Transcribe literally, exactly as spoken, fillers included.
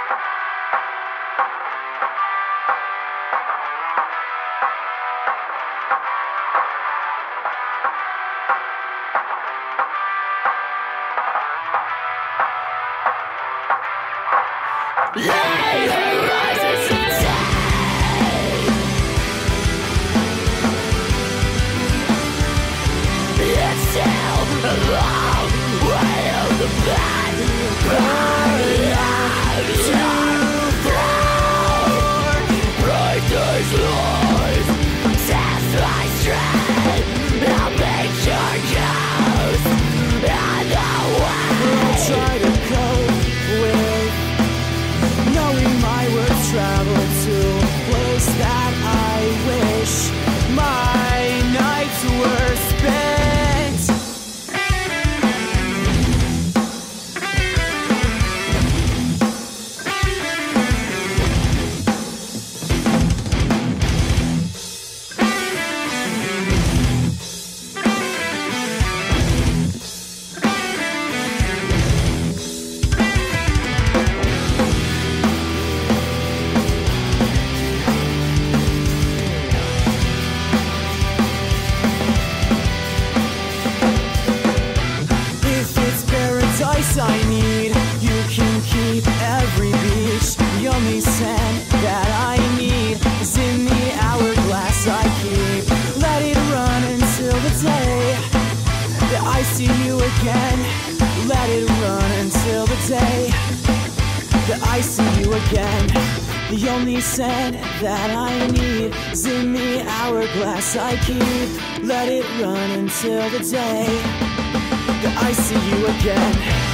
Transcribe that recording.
Lay horizons of time. It's still a long way of the path. Burning out too far. Break these laws, test my strength. I'll make your ghost on the way. I'll try to cope with knowing my words travel to a place that I wish my nights were spent. I need, you can keep every beach. The only sand that I need is in the hourglass I keep. Let it run until the day that I see you again. Let it run until the day that I see you again. The only sand that I need is in the hourglass I keep. Let it run until the day that I see you again.